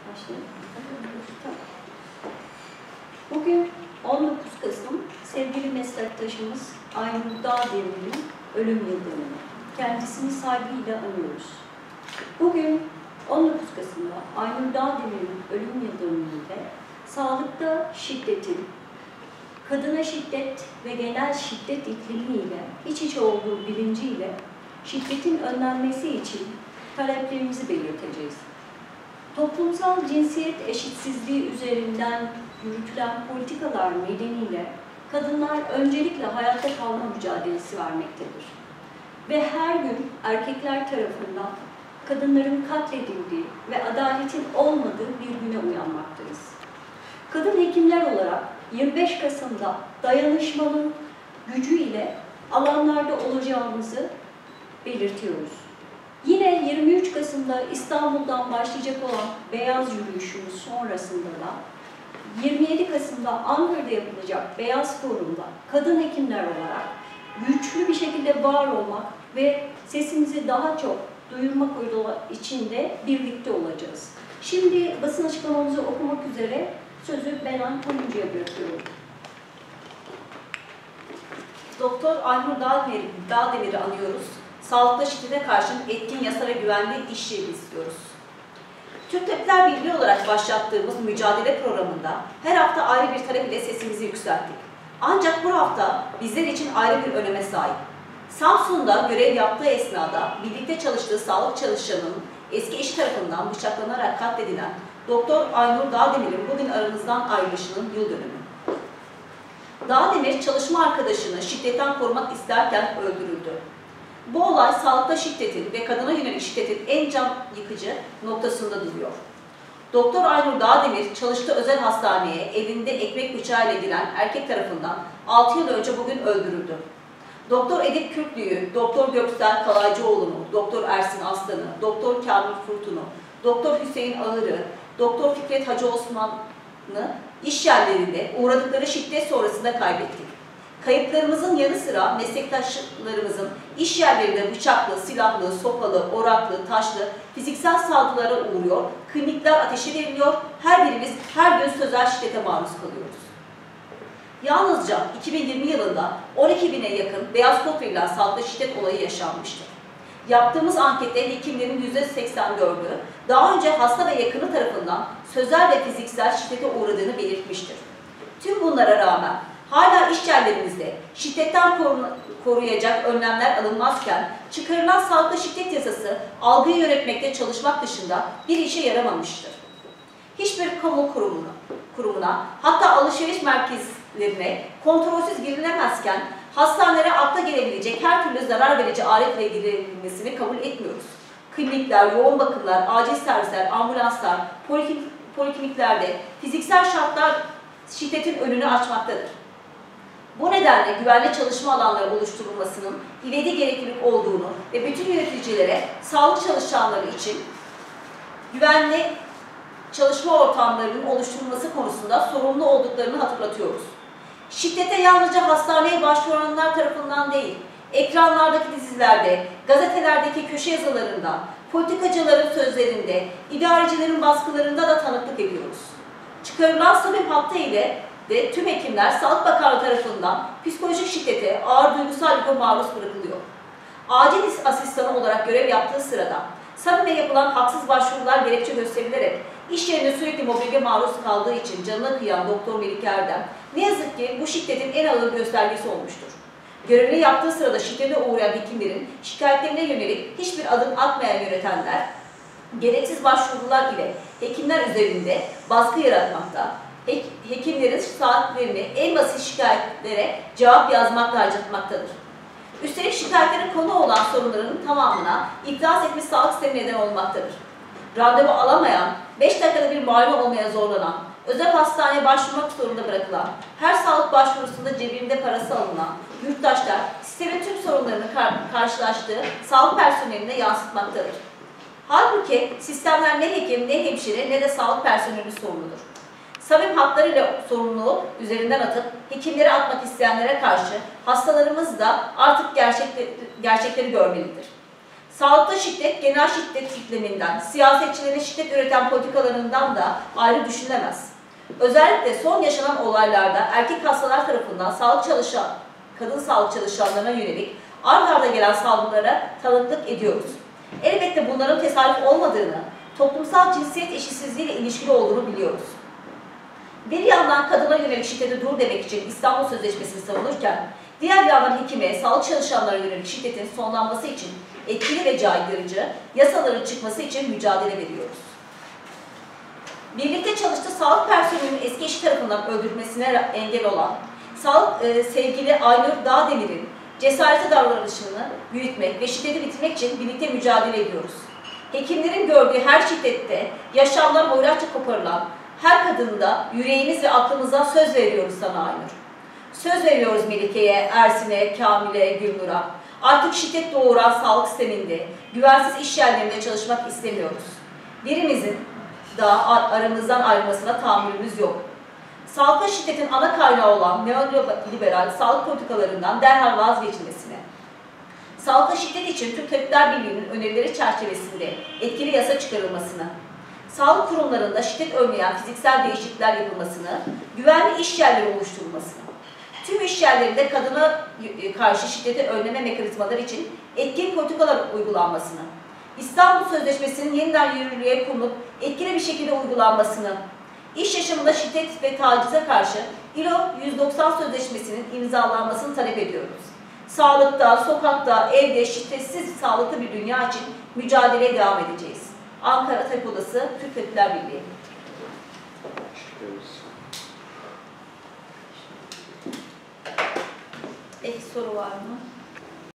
Başlayalım. Bugün 19 Kasım sevgili meslektaşımız Aynur Dağdemir'in ölüm yıldönümü. Kendisini saygıyla anıyoruz. Bugün 19 Kasım'da Aynur Dağdemir'in ölüm yıldönümünde sağlıkta şiddetin, kadına şiddet ve genel şiddet iklimiyle iç içe olduğu bilinciyle şiddetin önlenmesi için taleplerimizi belirteceğiz. Toplumsal cinsiyet eşitsizliği üzerinden yürütülen politikalar nedeniyle kadınlar öncelikle hayatta kalma mücadelesi vermektedir. Ve her gün erkekler tarafından kadınların katledildiği ve adaletin olmadığı bir güne uyanmaktayız. Kadın hekimler olarak 25 Kasım'da dayanışmanın gücüyle alanlarda olacağımızı belirtiyoruz. Yine 23 Kasım'da İstanbul'dan başlayacak olan beyaz yürüyüşümüz sonrasında da 27 Kasım'da Ankara'da yapılacak Beyaz Forum'da kadın hekimler olarak güçlü bir şekilde var olmak ve sesimizi daha çok duyurmak için de birlikte olacağız. Şimdi basın açıklamamızı okumak üzere sözü Benan Koyuncu'ya bırakıyorum. Doktor Aynur Dağdemir'i anıyoruz. Sağlıkta şiddete karşı etkin yasa ve güvenli iş yeri istiyoruz. Türk Tabipler Birliği olarak başlattığımız mücadele programında her hafta ayrı bir talep ile sesimizi yükselttik. Ancak bu hafta bizler için ayrı bir öneme sahip. Samsun'da görev yaptığı esnada birlikte çalıştığı sağlık çalışanının eski eşi tarafından bıçaklanarak katledilen Doktor Aynur Dağdemir'in bugün aramızdan ayrılışının yıl dönümü. Dağdemir çalışma arkadaşını şiddetten korumak isterken öldürüldü. Bu olay sağlıkta şiddetin ve kadına yönelik şiddetin en can yıkıcı noktasında duruyor. Doktor Aynur Dağdemir çalıştığı özel hastaneye evinde ekmek bıçağıyla giren erkek tarafından 6 yıl önce bugün öldürüldü. Doktor Edip Kürklü'yü, Doktor Göksel Kalaycıoğlu'nu, Doktor Ersin Aslan'ı, Doktor Kamil Furtun'u, Doktor Hüseyin Ağır'ı, Doktor Fikret Hacı Osman'ı iş yerlerinde uğradıkları şiddet sonrasında kaybettik. Kayıplarımızın yanı sıra meslektaşlarımızın iş yerlerinde bıçaklı, silahlı, sopalı, oraklı, taşlı, fiziksel saldırılara uğruyor, klinikler ateşe veriliyor, her birimiz her gün sözel şiddete maruz kalıyoruz. Yalnızca 2020 yılında 12.000'e yakın beyaz kod verilen sağlıkta şiddet olayı yaşanmıştır. Yaptığımız ankette hekimlerin %84'ü daha önce hasta ve yakını tarafından sözel ve fiziksel şiddete uğradığını belirtmiştir. Tüm bunlara rağmen hala iş yerlerimizde şiddetten koruyacak önlemler alınmazken çıkarılan sağlıkta şiddet yasası algıyı yönetmekte çalışmak dışında bir işe yaramamıştır. Hiçbir kamu kurumuna hatta alışveriş merkezlerine kontrolsüz girilemezken hastanelere akla gelebilecek her türlü zarar verici aletle girilmesini kabul etmiyoruz. Klinikler, yoğun bakımlar, acil servisler, ambulanslar, polikliniklerde fiziksel şartlar şiddetin önünü açmaktadır. Bu nedenle güvenli çalışma alanları oluşturulmasının ivedi gereklilik olduğunu ve bütün yöneticilere sağlık çalışanları için güvenli çalışma ortamlarının oluşturulması konusunda sorumlu olduklarını hatırlatıyoruz. Şiddete yalnızca hastaneye başvuranlar tarafından değil, ekranlardaki dizilerde, gazetelerdeki köşe yazılarında, politikacıların sözlerinde, idarecilerin baskılarında da tanıklık ediyoruz. Çıkarılan sabip hattı ile de tüm hekimler Sağlık Bakanlığı tarafından psikolojik şiddete, ağır duygusal yıka maruz bırakılıyor. Acil asistanı olarak görev yaptığı sırada samime yapılan haksız başvurular gerekçe gösterilerek iş yerinde sürekli mobbinge maruz kaldığı için canına kıyan Doktor Melik Erdem ne yazık ki bu şiddetin en ağır göstergesi olmuştur. Görevini yaptığı sırada şiddete uğrayan hekimlerin şikayetlerine yönelik hiçbir adım atmayan yönetenler gereksiz başvurular ile hekimler üzerinde baskı yaratmakta, hekimlerin saatlerini en basit şikayetlere cevap yazmakla harcatmaktadır. Üstelik şikayetlerin konu olan sorunların tamamına itiraz etmiş sağlık sistemi neden olmaktadır. Randevu alamayan, 5 dakikada bir muayene olmaya zorlanan, özel hastaneye başvurmak zorunda bırakılan, her sağlık başvurusunda cebinde parası alınan yurttaşlar sistemin tüm sorunlarını karşılaştığı sağlık personeline yansıtmaktadır. Halbuki sistemler ne hekim, ne hemşire, ne de sağlık personeli sorumludur. Sabip haklarıyla sorumluluğu üzerinden atıp hekimleri atmak isteyenlere karşı hastalarımız da artık gerçekleri görmelidir. Sağlıkta şiddet, genel şiddet tipleminden, siyasetçilerin şiddet üreten politikalarından da ayrı düşünülemez. Özellikle son yaşanan olaylarda erkek hastalar tarafından kadın sağlık çalışanlarına yönelik ard arda gelen saldırılara tanıklık ediyoruz. Elbette bunların tesadüf olmadığını, toplumsal cinsiyet eşitsizliğiyle ilişkili olduğunu biliyoruz. Bir yandan kadına yönelik şiddete dur demek için İstanbul Sözleşmesi'ni savunurken, diğer yandan hekime, sağlık çalışanlarına yönelik şiddetin sonlanması için etkili ve caydırıcı yasaların çıkması için mücadele veriyoruz. Birlikte çalıştığı sağlık personelinin eski eşi tarafından öldürülmesine engel olan sevgili Aynur Dağdemir'in cesaretli davranışını büyütmek ve şiddeti bitirmek için birlikte mücadele ediyoruz. Hekimlerin gördüğü her şiddette yaşamdan hoyratça koparılan her kadında yüreğimiz ve aklımızdan söz veriyoruz sana Aynur. Söz veriyoruz Melike'ye, Ersin'e, Kamil'e, Gülnur'a. Artık şiddet doğuran sağlık sisteminde, güvensiz iş yerlerinde çalışmak istemiyoruz. Birimizin daha aramızdan ayrılmasına tahammülümüz yok. Sağlıkta şiddetin ana kaynağı olan neoliberal sağlık politikalarından derhal vazgeçilmesine, sağlıkta şiddet için Türk Tabipler Birliği'nin önerileri çerçevesinde etkili yasa çıkarılmasını, sağlık kurumlarında şiddet önleyen fiziksel değişiklikler yapılmasını, güvenli iş yerleri oluşturulmasını, tüm iş yerlerinde kadına karşı şiddeti önleme mekanizmaları için etkin politikalar uygulanmasını, İstanbul Sözleşmesi'nin yeniden yürürlüğe konulup etkili bir şekilde uygulanmasını, iş yaşamında şiddet ve tacize karşı ILO 190 Sözleşmesi'nin imzalanmasını talep ediyoruz. Sağlıkta, sokakta, evde şiddetsiz, sağlıklı bir dünya için mücadeleye devam edeceğiz. Ankara Tabip Odası, Türk Tabipler Birliği. Ek soru var mı?